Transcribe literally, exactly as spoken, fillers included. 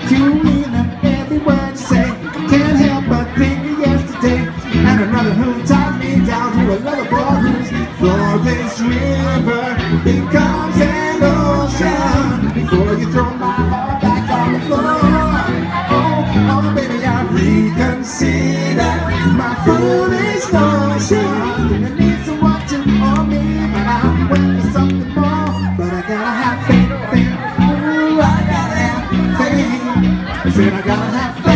You mean every word you say. Can't help but think of yesterday. And another who ties me down to another boy who's for this river becomes an ocean. Before you throw my heart back on the floor. Oh, oh baby, I reconsider my foolish notion. I need someone to hold me, but I'm waiting for something more. But I gotta have faith, faith. Ooh, I gotta have faith. I said I gotta have faith.